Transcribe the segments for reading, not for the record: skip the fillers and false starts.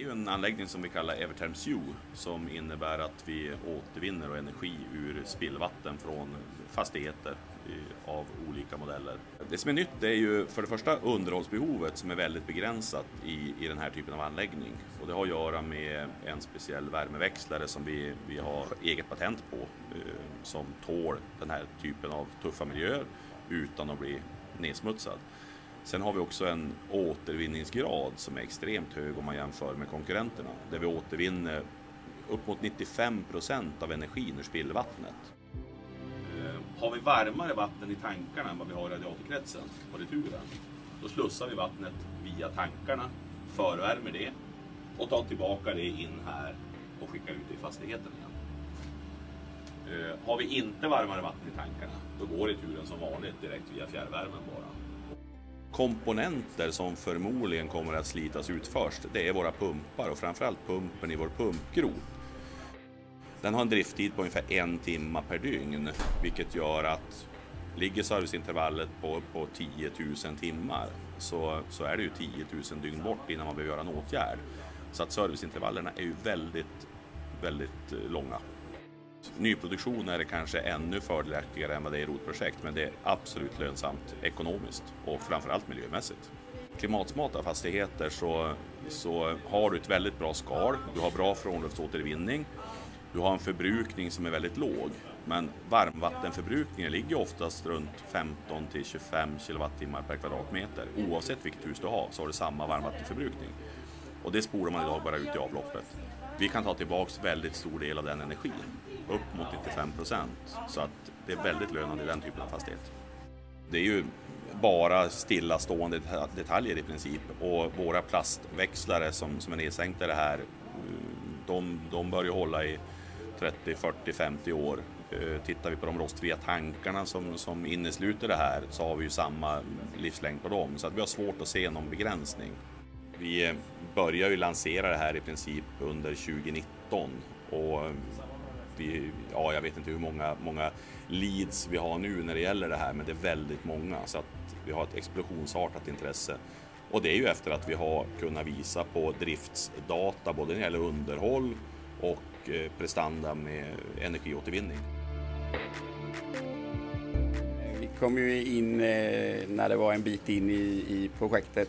ju en anläggning som vi kallar Evertherm Sue som innebär att vi återvinner energi ur spillvatten från fastigheter av olika modeller. Det som är nytt är ju för det första underhållsbehovet som är väldigt begränsat i den här typen av anläggning. Och det har att göra med en speciell värmeväxlare som vi har eget patent på som tål den här typen av tuffa miljöer utan att bli nedsmutsad. Sen har vi också en återvinningsgrad som är extremt hög om man jämför med konkurrenterna. Där vi återvinner upp mot 95% av energin ur spillvattnet. Har vi varmare vatten i tankarna än vad vi har i radiatorkretsen på returen, då slussar vi vattnet via tankarna, förvärmer det och tar tillbaka det in här och skickar ut det i fastigheten igen. Har vi inte varmare vatten i tankarna, då går returen som vanligt direkt via fjärrvärmen bara. Komponenter som förmodligen kommer att slitas ut först, det är våra pumpar och framförallt pumpen i vår pumpgrop. Den har en drifttid på ungefär 1 timme per dygn, vilket gör att ligger serviceintervallet på 10 000 timmar så är det ju 10 000 dygn bort innan man behöver göra en åtgärd. Så att serviceintervallerna är ju väldigt, väldigt långa. Nyproduktion är det kanske ännu fördelaktigare än vad det är i rotprojekt, men det är absolut lönsamt ekonomiskt och framförallt miljömässigt. Klimatsmarta fastigheter så har du ett väldigt bra skal, du har bra frånluftsåtervinning, du har en förbrukning som är väldigt låg, men varmvattenförbrukningen ligger oftast runt 15-25 kWh per kvadratmeter. Oavsett vilket hus du har så har du samma varmvattenförbrukning. Och det spolar man idag bara ut i avloppet. Vi kan ta tillbaka väldigt stor del av den energin, upp mot 95%. Så att det är väldigt lönande i den typen av fastighet. Det är ju bara stillastående detaljer i princip, och våra plastväxlare som är nedsänkta det här, de bör ju hålla i 30, 40, 50 år. Tittar vi på de rostfria tankarna som innesluter det här, så har vi ju samma livslängd på dem, så att vi har svårt att se någon begränsning. Vi börjar ju lansera det här i princip under 2019 och jag vet inte hur många leads vi har nu när det gäller det här, men det är väldigt många, så att vi har ett explosionsartat intresse. Och det är ju efter att vi har kunnat visa på driftsdata både när det gäller underhåll och prestanda med energiåtervinning. Vi kom ju in när det var en bit in i projektet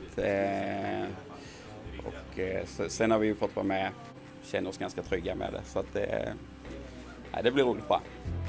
och sen har vi ju fått vara med, känner oss ganska trygga med det, så att det blir roligt bra.